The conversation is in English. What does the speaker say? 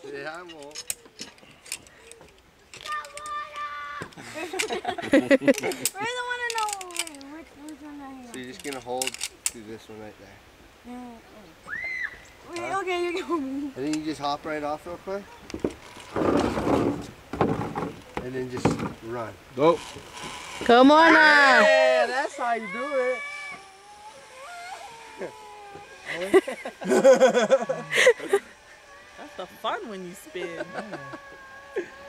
Yeah, I won't. We don't want to know which one I have. So you're just gonna hold to this one right there. Yeah. Wait, okay, you go. And then you just hop right off real quick. And then just run. Go. Come on now. Yeah, that's how you do it. That's the fun when you spin.